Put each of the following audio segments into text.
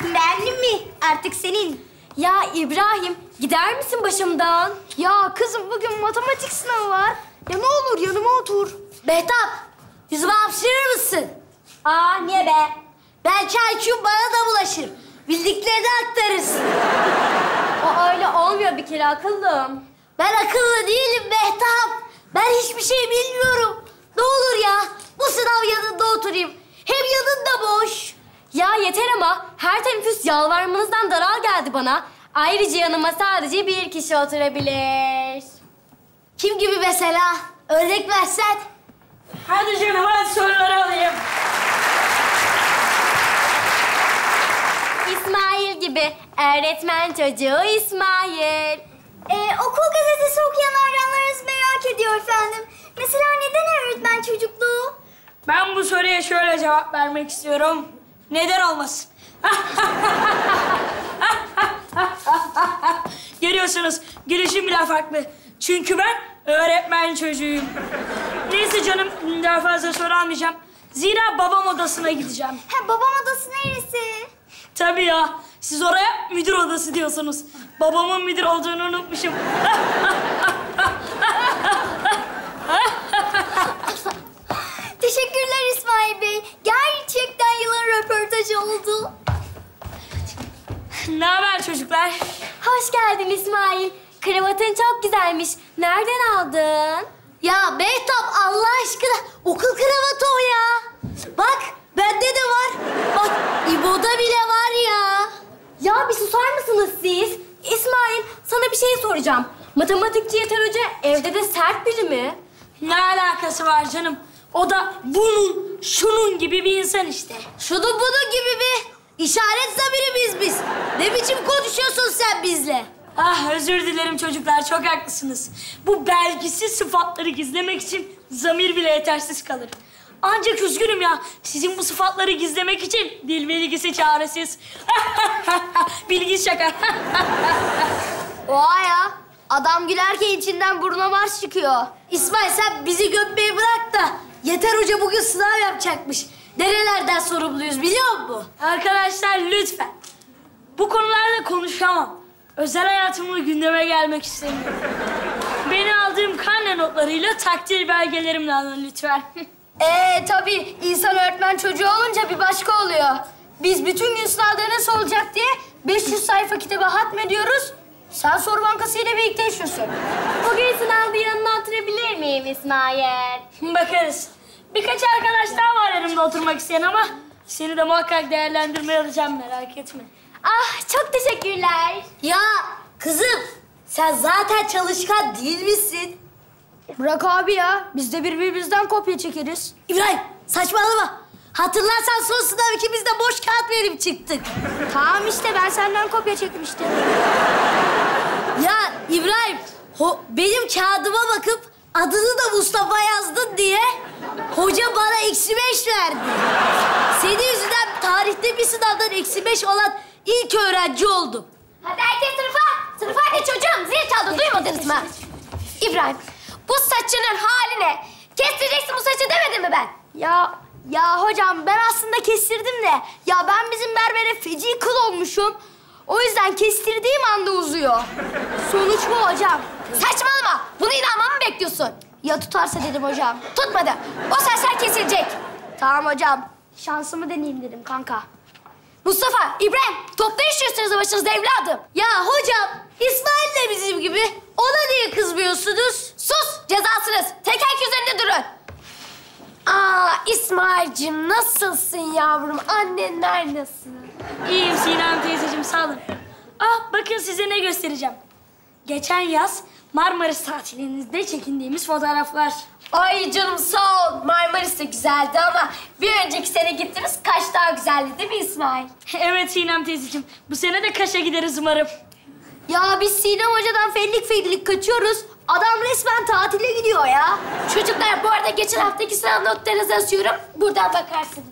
Beğendin mi? Artık senin. Ya İbrahim, gider misin başımdan? Ya kızım bugün matematik sınavı var. Ya ne olur yanıma otur. Mehtap, yüzüme hapşırır mısın? Aa, niye be? Belki IQ bana da bulaşır. Bildiklerini aktarırsın. O öyle olmuyor bir kere akıllım. Ben akıllı değilim Mehtap. Ben hiçbir şey bilmiyorum. Ne olur ya, bu sınav yanında oturayım. Hem yanında boş. Ya yeter ama her teneffüs yalvarmanızdan daral geldi bana. Ayrıca yanıma sadece bir kişi oturabilir. Kim gibi mesela? Örnek versen. Hadi canım, hadi soruları alayım. İsmail gibi. Öğretmen çocuğu İsmail. Okul gazetesi okuyan hayranlarınız merak ediyor efendim. Mesela neden öğretmen çocukluğu? Ben bu soruya şöyle cevap vermek istiyorum. Neden olmasın? Görüyorsunuz, gülüşüm bile farklı. Çünkü ben öğretmen çocuğuyum. Neyse canım, daha fazla soru almayacağım. Zira babam odasına gideceğim. Ha, babam odası neresi? Tabii ya, siz oraya müdür odası diyorsunuz. Babamın müdür olduğunu unutmuşum. Teşekkürler İsmail Bey. Gerçekten yılın röportajı oldu. Ne haber çocuklar? Hoş geldin İsmail. Kravatın çok güzelmiş. Nereden aldın? Ya Mehtap Allah aşkına okul kravatı o ya. Bak bende de var. Bak İbo'da bile var ya. Ya bir susar mısınız siz? İsmail, sana bir şey soracağım. Matematikçi Yeter Hoca evde de sert biri mi? Ne alakası var canım? O da bunun, şunun gibi bir insan işte. Şunun bunun gibi bir işaret zamiri biz. Ne biçim konuşuyorsun sen bizle? Ah, özür dilerim çocuklar, çok haklısınız. Bu belgisiz sıfatları gizlemek için zamir bile yetersiz kalır. Ancak üzgünüm ya, sizin bu sıfatları gizlemek için dil bilgisi çaresiz. Bilgi şaka. Oha ya. Adam gülerken içinden burnuna marş çıkıyor. İsmail sen bizi gömmeyi bırak da Yeter Hoca bugün sınav yapacakmış. Nerelerden sorumluyuz biliyor musun? Arkadaşlar lütfen. Bu konularda konuşamam. Özel hayatımla gündeme gelmek istemiyorum. Beni aldığım karne notlarıyla takdir belgelerimle alın lütfen. Tabii insan öğretmen çocuğu olunca bir başka oluyor. Biz bütün gün sınavda nasıl olacak diye 500 sayfa kitabı hatmediyoruz. Sen soru bankasıyla birlikte yaşıyorsun. Bugün sınavda yanına oturabilir miyim İsmail? Bakarız. Birkaç arkadaş daha var yanımda oturmak isteyen ama seni de muhakkak değerlendirmeye alacağım, merak etme. Ah, çok teşekkürler. Ya kızım sen zaten çalışkan değil misin? Bırak abi ya. Biz de birbirimizden kopya çekeriz. İbrahim saçmalama. Hatırlarsan son sınav ikimiz de boş kağıt verip çıktık. Tamam işte ben senden kopya çekmiştim. Ya İbrahim benim kağıdıma bakıp adını da Mustafa yazdın diye hoca bana -5 verdi. Senin yüzünden tarihte bir sınavdan -5 olan ilk öğrenci oldum. Hadi herkes sınıfa. Sınıfa hadi çocuğum. Zil çaldı, duymadınız mı? İbrahim, bu saçının hali ne? Kestireceksin bu saçı demedim mi ben? Ya hocam ben aslında kestirdim de ya ben bizim berbere feci kıl olmuşum. O yüzden kestirdiğim anda uzuyor. Sonuç bu hocam. Saçmalama. Bunu inanmamı mı bekliyorsun? Ya tutarsa dedim hocam. Tutmadı. O saçlar kesilecek. Tamam hocam. Şansımı deneyeyim dedim kanka. Mustafa, İbrahim, toplayın şu üstünüzü başınızda evladım. Ya hocam İsmail de bizim gibi. Ona niye kızmıyorsunuz? Sus, cezasınız. Tek ayak üzerinde durun. Aa, İsmail'cim nasılsın yavrum? Annenler nasıl? İyiyim Sinem teyzeciğim, sağ olun. Ah, bakın size ne göstereceğim. Geçen yaz Marmaris tatilinizde çekindiğimiz fotoğraflar. Ay canım sağ ol. Marmaris de güzeldi ama bir önceki sene gittiniz. Kaş daha güzeldi değil mi İsmail? Evet Sinem teyzeciğim, bu sene de Kaş'a gideriz umarım. Ya biz Sinem Hoca'dan fellik kaçıyoruz. Adam resmen tatile gidiyor ya. Çocuklar bu arada geçen haftaki sınav notlarınızı asıyorum. Buradan bakarsınız.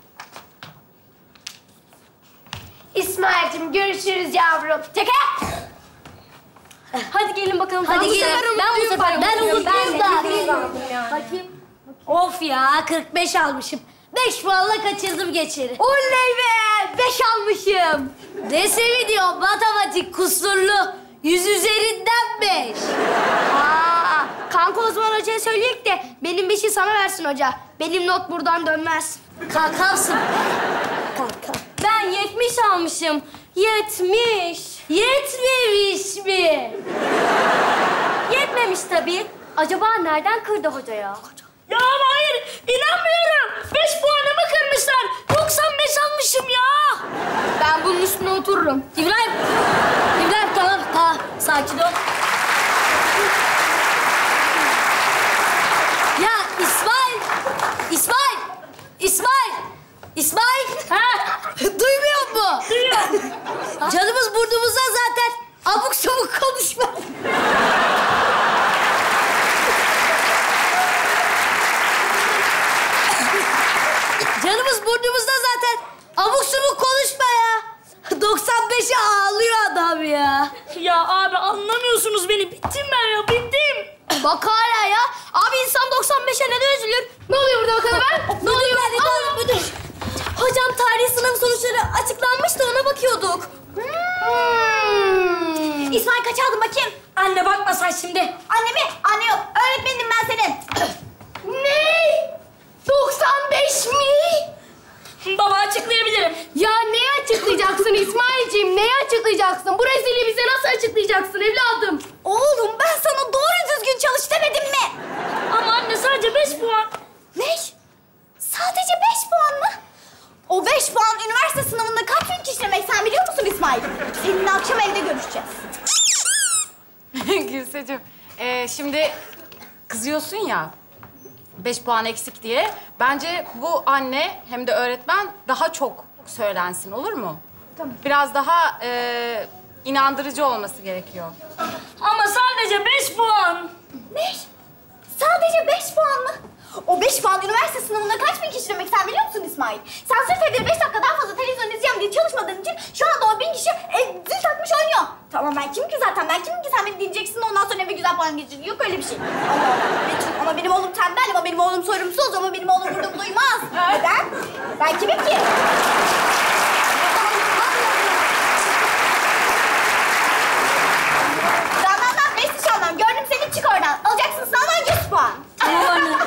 İsmail'cim görüşürüz yavrum. Tek ayak. Hadi gelin bakalım. Hadi bu gelin. sefer umutluyum. Ben umutluyum da. Bakayım. Of ya 45 almışım. 5 puanla kaçırdım geçeri. Oley be! 5 almışım. Ne seviniyor matematik kusurlu. 100 üzerinden 5. Kanka o zaman hocaya söyleyek de benim 5'i sana versin hoca. Benim not buradan dönmez. Kankamsın. Kanka. Ben 70 almışım. 70. Yetmemiş mi? Yetmemiş tabii. Acaba nereden kırdı hoca ya? Ya ama hayır, inanmıyorum. 5 puanımı kırmışlar. 95 almışım ya. Ben bunun üstüne otururum. İbrahim tamam. Sakin ol. Ya İsmail. Ha? Duymuyor mu? Duyuyorum. Canımız burnumuzda zaten. Abuk sabuk konuşma. Canımız burnumuzda zaten. Abuk sabuk konuşma ya. 95'e ağlıyor adam ya. Ya abi anlamıyorsunuz beni. Bittim ben ya, bittim. Bak hala ya. Abi insan 95'e neden üzülür? Ne oluyor burada bakalım ben? Ne oluyor? Müdür. Hocam tarih sınav sonuçları açıklanmış da ona bakıyorduk. İsmail kaç aldın bakayım? Anne bakma sen şimdi. Anne mi? Anne yok. Öğretmenim ben senin. Ne? 95 mi? Baba açıklayabilirim. Ya neyi açıklayacaksın İsmail'ciğim? Neyi açıklayacaksın? Bu rezilliği bize nasıl açıklayacaksın evladım? Oğlum ben sana doğru düzgün çalış demedim mi? Ama anne sadece 5 puan. Ne? Sadece 5 puan mı? O 5 puan üniversite sınavında kaç gün kişi demek sen biliyor musun İsmail? Seninle akşam evde görüşeceğiz. Gülseciğim, şimdi kızıyorsun ya 5 puan eksik diye. Bence bu anne hem de öğretmen daha çok söylensin, olur mu? Tamam. Biraz daha inandırıcı olması gerekiyor. Ama sadece 5 puan. Ne? Sadece 5 puan mı? O 5 puan üniversite sınavında kaç bin kişi demek sen biliyor musun İsmail? Sen sırf evde 5 dakika daha fazla televizyon izleyeceğim diye çalışmadığın için şu anda o 1000 kişi zil takmış oynuyor. Tamam ben kimim ki zaten? Ben kimim ki sen beni dinleyeceksin ondan sonra eve güzel puan geçeceksin. Yok öyle bir şey. Ama benim oğlum tembel, ama benim oğlum sorumsuz, ama benim oğlum burada duymaz. Neden? Ben kimim ki? Dandan beş nişanlım. Gördüm seni, çık oradan. Alacaksın sınavdan 100 puan. Tamam anne.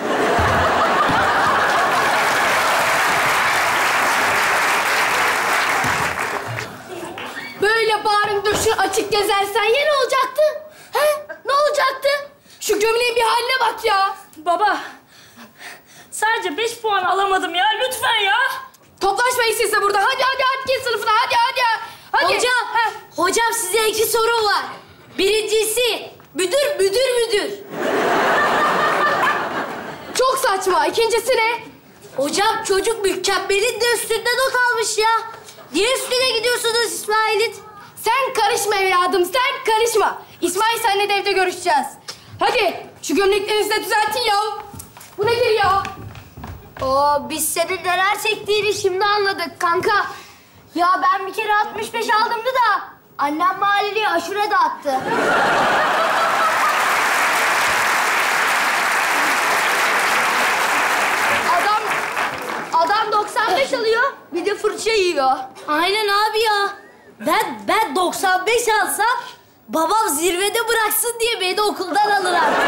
Böyle bağrın döşün açık gezersen ya ne olacaktı? He? Ne olacaktı? Şu gömleğin bir haline bak ya. Baba, sadece 5 puan alamadım ya. Lütfen ya. Toplaşmayın siz de burada. Hadi git sınıfına. Hadi. Hocam size 2 sorum var. Birincisi müdür. Çok saçma. İkincisi ne? Hocam çocuk mükemmelin de üstünde not almış ya. Niye üstüne gidiyorsunuz İsmail'in? Sen karışma evladım, sen karışma. İsmail seninle de evde görüşeceğiz. Hadi şu gömleklerinizi de düzeltin ya. Bu nedir ya? Biz senin neler çektiğini şimdi anladık kanka. Ya ben bir kere 65 aldımdı da annem mahalleliye aşure dağıttı. Adam 95 alıyor, bir de fırça yiyor. Aynen abi ya. Ben 95 alsam babam zirvede bıraksın diye beni okuldan alır artık.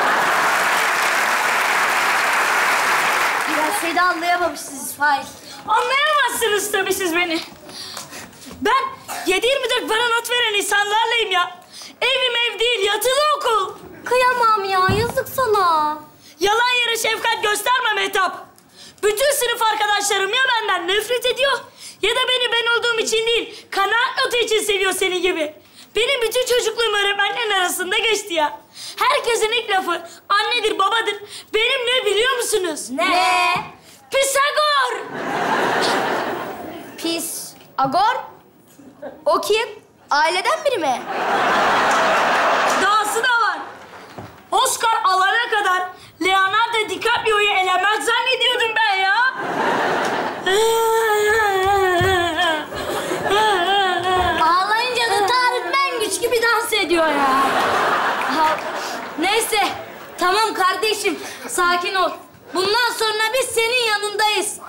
Ya seni anlayamamışsınız İsmail. Anlayamazsınız tabii siz beni. Ben 7/24 bana not veren insanlarlayım ya. Evim ev değil, yatılı okul. Kıyamam ya, yazık sana. Yalan yere şefkat gösterme Mehtap. Bütün sınıf arkadaşlarım ya benden nefret ediyor ya da beni ben olduğum için değil, kanaat notu için seviyor senin gibi. Benim bütün çocukluğum öğretmenlerin arasında geçti ya. Herkesin ilk lafı annedir, babadır. Benim ne biliyor musunuz? Ne? Pisagor! Pis. Agor? O kim? Aileden biri mi? Dahası da var. Oscar alana kadar Leonardo DiCaprio'yu elemez zannediyordum ben ya. Ağlayınca da Tarık Mengüç gibi dans ediyor ya. Neyse, tamam kardeşim, sakin ol. Bundan sonra biz senin yanındayız.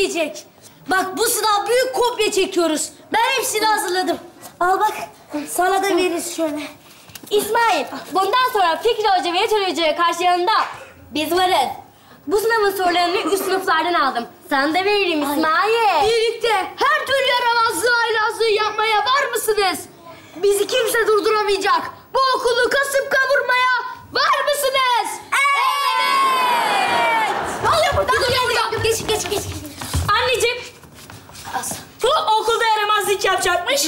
diyecek. Bak bu sınav büyük kopya çekiyoruz. Ben hepsini hazırladım. Al bak, sana da veririz şöyle. İsmail, bundan sonra Fikri Hoca ve Yeter Hoca'ya karşı yanında biz varız. Bu sınavın sorularını üst sınıflardan aldım. Sana da veririm İsmail. Birlikte her türlü yaramazlığı, haylazlığı yapmaya var mısınız? Bizi kimse durduramayacak. Bu okulu kasıp kavurmaya var mısınız? Evet! Ne oluyor burada? Geç. Anneciğim, bu okulda yaramazlık yapacakmış.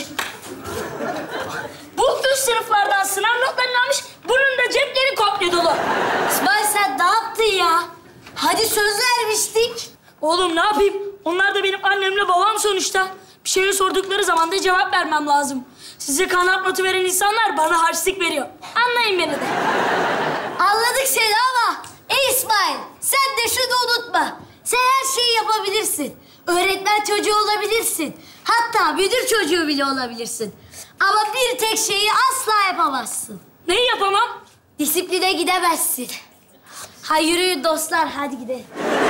Bu üst sınıflardan sınav notlarını almış. Bunun da cepleri kopya dolu. İsmail sen ne yaptın ya? Hadi söz vermiştik. Oğlum ne yapayım? Onlar da benim annemle babam sonuçta. Bir şeyi sordukları zaman da cevap vermem lazım. Size kanat notu veren insanlar bana harçlık veriyor. Anlayın beni de. Anladık seni ama İsmail sen de şunu unutma. Sen her şeyi yapabilirsin. Öğretmen çocuğu olabilirsin. Hatta müdür çocuğu bile olabilirsin. Ama bir tek şeyi asla yapamazsın. Neyi yapamam? Disipline gidemezsin. Ha yürüyün dostlar, hadi gidelim.